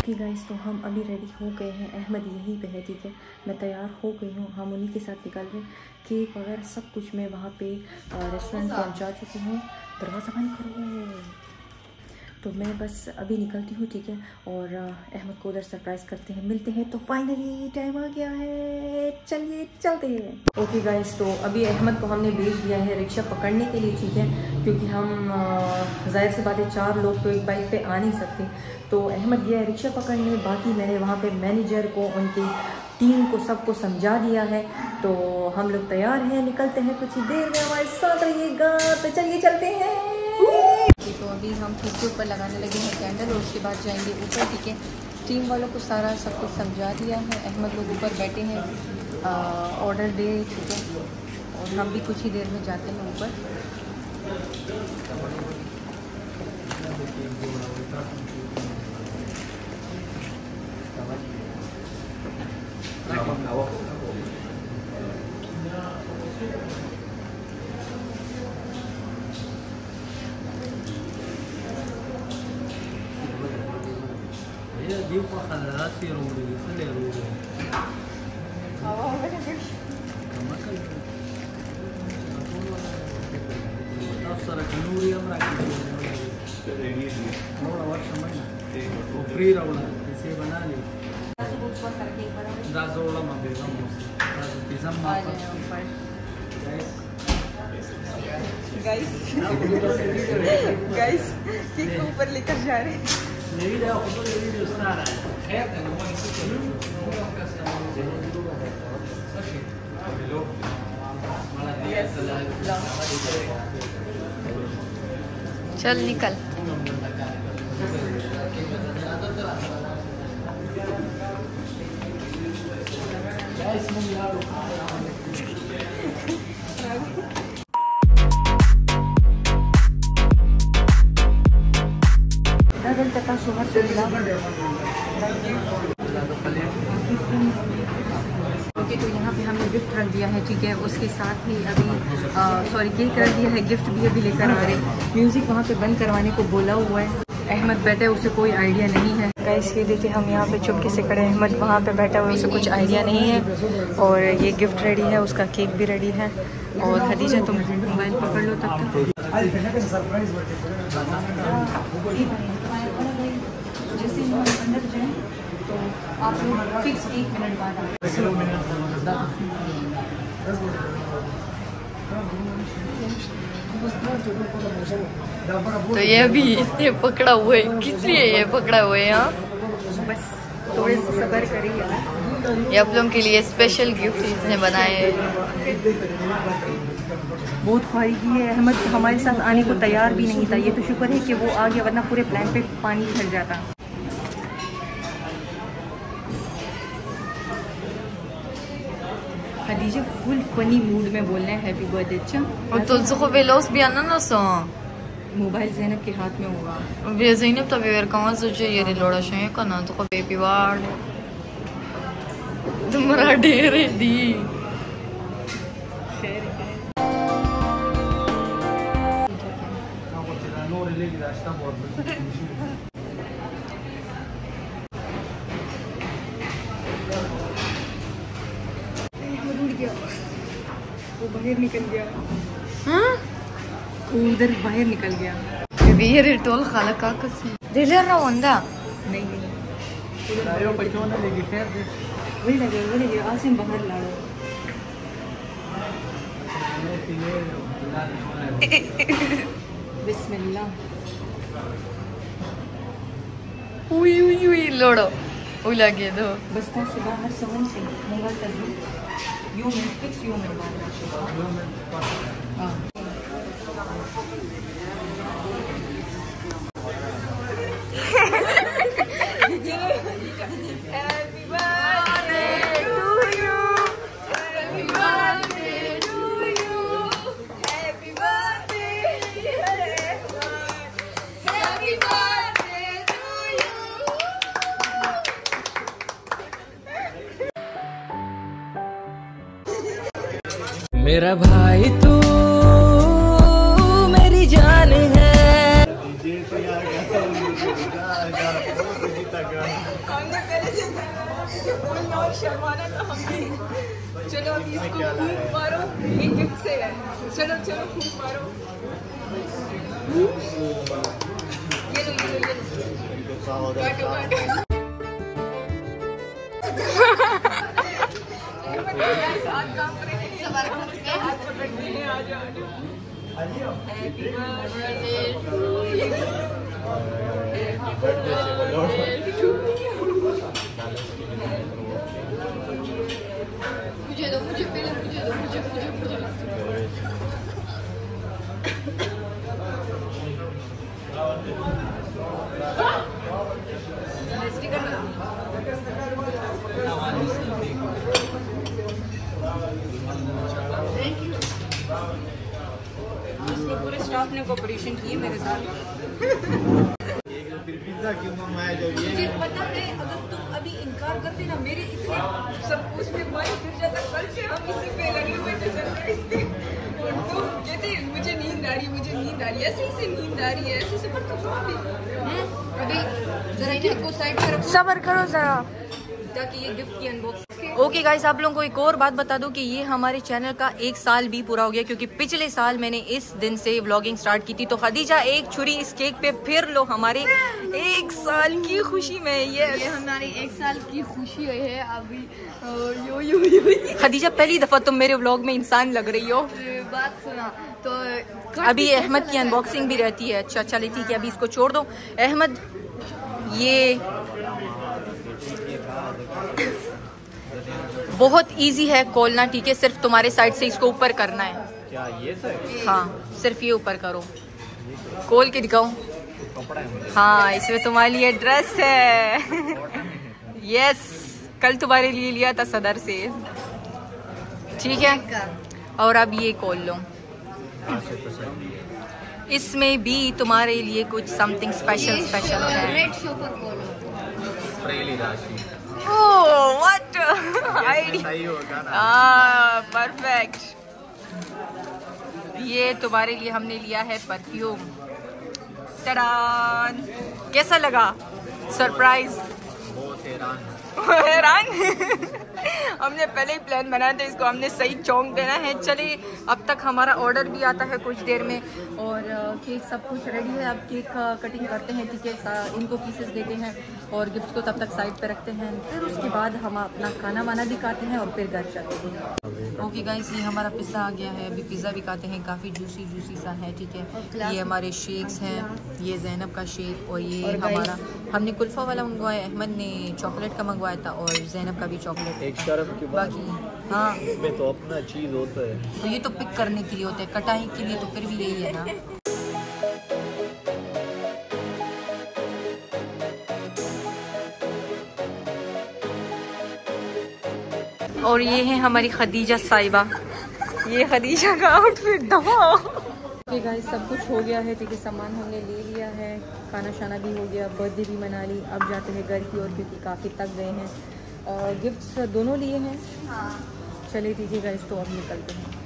Okay guys, तो हम अभी रेडी हो गए हैं। अहमद यहीं पे है, ठीक है। मैं तैयार हो गई हूँ, हम उन्हीं के साथ निकल रहे। केक वगैरह सब कुछ मैं वहाँ पे रेस्टोरेंट पहुँचा चुकी हूँ। दरवाज़ा बंद करो। तो मैं बस अभी निकलती हूँ, ठीक है। और अहमद को उधर सरप्राइज़ करते हैं, मिलते हैं। तो फाइनली टाइम आ गया है, चलिए चलते हैं। ओके गाइस, तो अभी अहमद को हमने भेज दिया है रिक्शा पकड़ने के लिए, ठीक है। क्योंकि हम ज़ाहिर सी बात है 4 लोग तो एक बाइक पे आ नहीं सकते। तो अहमद गया है रिक्शा पकड़ने। बाकी मैंने वहाँ पे मैनेजर को, उनकी टीम को, सबको समझा दिया है। तो हम लोग तैयार हैं, निकलते हैं। कुछ ही देर में हमारे साथ रहिएगा। तो चलिए चलते हैं। तो अभी हम खिड़की के ऊपर लगाने लगे हैं कैंडल, और उसके बाद जाएंगे ऊपर, ठीक है। टीम वालों को सारा सब कुछ समझा दिया है। अहमद लोग ऊपर बैठे हैं, ऑर्डर दे, ठीक है। और हम भी कुछ ही देर में जाते हैं ऊपर। دي خلالات في رولي خلي رولي تفسر كنوري امرك رولا ورشه منا وفري رولا كيسي بنالي ده زولا ما بيزم بيزم ما गाइस केक को ऊपर लेकर जा रहे हैं। चल निकल। ओके, तो यहाँ पे हमने गिफ्ट रख दिया है, ठीक है। उसके साथ ही अभी केक रख दिया है, गिफ्ट भी अभी लेकर आ रहे हैं। म्यूज़िक वहाँ पे बंद करवाने को बोला हुआ है। अहमद बैठा है, उसे कोई आइडिया नहीं है। गाइस ये देखिए, हम यहाँ पे चुपके से खड़े हैं। अहमद वहाँ पे बैठा हुआ है, उसे कुछ आइडिया नहीं है। और ये गिफ्ट रेडी है, उसका केक भी रेडी है। और खदीजा तुम मोबाइल पकड़ लो तब तक। जैसे हम अंदर जाएँ तो आप लोग फिक्स 1 मिनट बाद तो ये अभी इसने पकड़ा हुआ है। किस लिए ये पकड़ा हुआ है? यहाँ बस थोड़े से सब्र करिए। ये आप लोगों के लिए स्पेशल गिफ्ट इसने बनाए हैं। बहुत ख्वाही की है। अहमद हमारे साथ आने को तैयार भी नहीं था। ये तो शुक्र है कि वो आ गया, वरना पूरे प्लान पे पानी भर जाता। खदीजा फुल फनी मूड में बोल रहे हैं हैप्पी बर्थडे। अच्छा, और तुझसे को बेलोस भी आना ना सो मोबाइल ज़ैनब के हाथ में होगा। वे ज़ैनब तब वेर कहाँ से जो ये लोड़ा शे का ना तो को बेबी वार्ड तुम्हारा ढेर है दी। वो बाहर निकल गया। हाँ, वो उधर बाहर निकल गया। वीर टोल खाला का कसम दिले रवंदा नहीं वही लगे आसिम बाहर लाड़ो। बिस्मिल्लाह। उई उई उई लोड़ो उला के दो बस था से बाहर समन से मोबाइल कर दो। यू में फिक्स यू में हाँ। मेरा भाई तू मेरी जान है। मुझे बोलना और शर्माना था हमने। चलो अभी इसको फूंक मारो, ये गिफ्ट से है। चलो चलो फूंक मारो। ये लो ये लो ये लो, काटो काटो। साथ काम करेंगे, हाथ पकड़ते हैं। आ जाओ। Happy birthday to you, happy birthday to you. मुझे दो, मुझे पहले मुझे दो, मुझे इसमें पूरे स्टाफ ने कोऑपरेशन की मेरे साथ। मुझे पता है अगर तुम अभी इनकार करते ना मेरे इतने सब उसमें माइंड फिर जाता। कल से हम इसी पे लगे हुए थे सरप्राइज पे, और तुम कहते मुझे नींद आ रही, मुझे नींद आ रही, ऐसे से नींद आ रही है, ऐसे से। पर तुम अभी जरा केक को साइड पर रखो, सब्र करो जरा, ताकि ये गिफ्ट की अनबॉक्सिंग। ओके गाइस, आप लोगों को एक और बात बता दूं कि ये हमारे चैनल का 1 साल भी पूरा हो गया, क्योंकि पिछले साल मैंने इस दिन से व्लॉगिंग स्टार्ट की थी। तो खदीजा एक छुरी इस केक पे फिर लो, हमारे 1 साल की खुशी में। ये हमारी 1 साल की खुशी है अभी। यो यो यो खदीजा पहली दफा तुम मेरे व्लॉग में इंसान लग रही हो। बात सुना तो अभी अहमद की अनबॉक्सिंग भी रहती है। अच्छा चलिए ठीक है, अभी इसको छोड़ दो। अहमद ये बहुत इजी है खोलना, ठीक है, सिर्फ तुम्हारे साइड से इसको ऊपर करना है। क्या ये सर? हाँ सिर्फ ये ऊपर करो, खोल के दिखाओ। हाँ इसमें तुम्हारे लिए ड्रेस है। यस, कल तुम्हारे लिए लिया था सदर से, ठीक है। और अब ये खोल लो, इसमें भी तुम्हारे लिए कुछ समथिंग स्पेशल है। रेड शो पर बोलो। Oh what idea, perfect. ये तुम्हारे लिए हमने लिया है परफ्यूम। टडान, कैसा लगा सरप्राइज? हैरान हमने पहले ही प्लान बनाया था, इसको हमने सही चौंक देना है। चलिए अब तक हमारा ऑर्डर भी आता है कुछ देर में, और केक सब कुछ रेडी है। अब केक कटिंग करते हैं, ठीक है, इनको पीसेस देते हैं और गिफ्ट को तब तक साइड पे रखते हैं। फिर उसके बाद हम अपना खाना वाना भी खाते हैं और फिर घर जाते हैं। ओके गाइस, ये हमारा पिज़्ज़ा आ गया है। अभी पिज़्ज़ा भी खाते हैं, काफ़ी जूसी सा है, ठीक है। ये हमारे शेक्स हैं, ये जैनब का शेक, और ये हमारा हमने कुल्फ़ा वाला मंगवाया, अहमद ने चॉकलेट का मंगवाया था, और जैनब का भी चॉकलेट। एक शर्म की बात, बाकी हाँ इसमें तो अपना चीज़ होता है, तो ये तो पिक करने के लिए होता है, कटाई के लिए तो फिर भी यही है ना। और ये है हमारी खदीजा साहिबा, ये खदीजा का आउटफिट दवा। ओके गाइस, सब कुछ हो गया है, ठीक है, सामान हमने ले लिया है, खाना शाना भी हो गया, बर्थडे भी मना ली। अब जाते हैं घर की ओर, क्योंकि काफ़ी थक गए हैं। गिफ्ट्स दोनों लिए हैं। चलिए ठीक है गाइस, तो अब निकलते हैं।